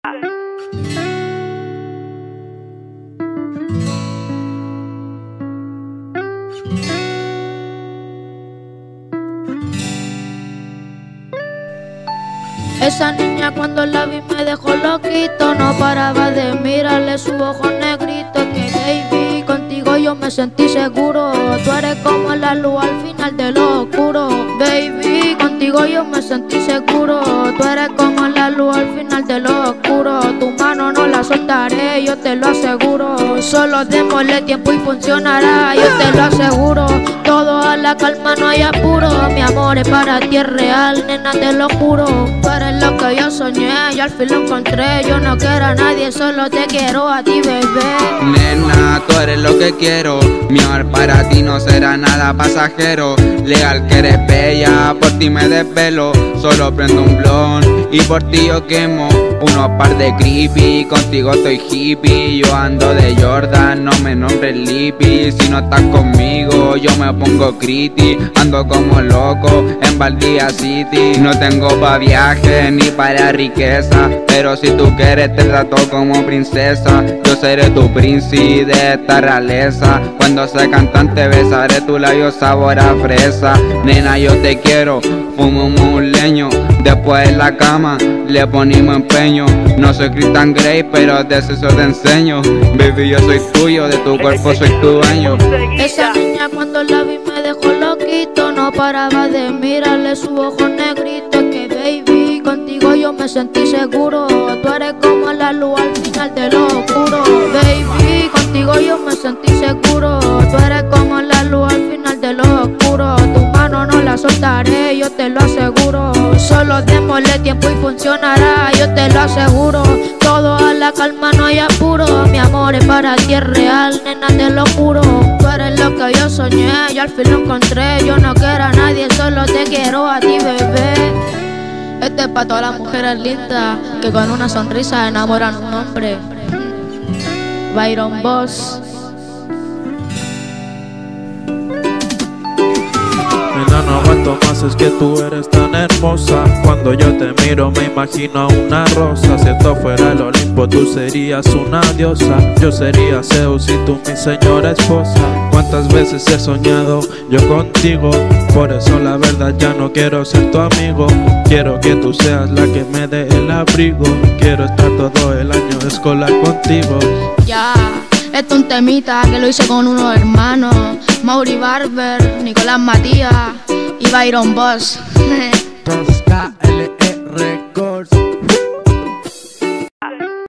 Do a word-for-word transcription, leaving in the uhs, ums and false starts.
Esa niña cuando la vi me dejó loquito, no paraba de mirarle su ojo negrito. Que baby, contigo yo me sentí seguro, tú eres como la luz al final de lo oscuro. Baby, contigo yo me sentí seguro, tú eres como la luz al final de lo oscuro. Tu mano no la soltaré, yo te lo aseguro. Solo démosle tiempo y funcionará, yo te lo aseguro. Todo a la calma, no hay apuro. Mi amor es para ti, es real, nena, te lo juro. Tú eres lo que yo soñé y al fin lo encontré. Yo no quiero a nadie, solo te quiero a ti, bebé. Nena, tú eres lo que quiero. Mi amor para ti no será nada pasajero. Legal que eres bella, por ti me desvelo. Solo prendo un blon y por ti yo quemo unos par de creepy. Contigo estoy hippie, yo ando de Jordan, no me nombres Lippy. Si no estás conmigo, yo me pongo criti. Ando como loco en Valdía City. No tengo pa' viaje ni para riqueza, pero si tú quieres te trato como princesa. Yo seré tu príncipe de esta realeza. Cuando sea cantante besaré tu labio sabor a fresa. Nena, yo te quiero, fumamos un leño. Después en la cama le ponemos empeño. No soy Christian Grey, pero de eso te enseño. Baby, yo soy tuyo, de tu cuerpo soy tu dueño. Esa niña cuando la vi me dejó loquito, no paraba de mirarle su ojo negrito. Que baby, contigo yo me sentí seguro, tú eres como la luz al final de lo oscuro. Baby, contigo yo me sentí seguro, tú eres como la luz al final de lo oscuro. Tu mano no la soltaré, yo te lo aseguro. Solo démosle tiempo y funcionará, yo te lo aseguro. Todo a la calma, no hay apuro. Mi amor es para ti, es real, nena, te lo juro. Tú eres lo que yo soñé y al fin lo encontré. Yo no quiero a nadie, solo te quiero a ti, bebé. Este es para todas las mujeres lindas que con una sonrisa enamoran a un hombre. Byron Boss. Nena, no aguanto más, es que tú eres tan hermosa. Cuando yo te miro me imagino a una rosa. Si esto fuera el Olimpo tú serías una diosa. Yo sería Zeus y tú mi señora esposa. Cuántas veces he soñado yo contigo, por eso la verdad ya no quiero ser tu amigo. Quiero que tú seas la que me dé el abrigo. Quiero estar todo el año escolar contigo. Ya, esto es un temita que lo hice con unos hermanos, Mauri Barber, Nicolás Matías y Byron Boss. dos K L R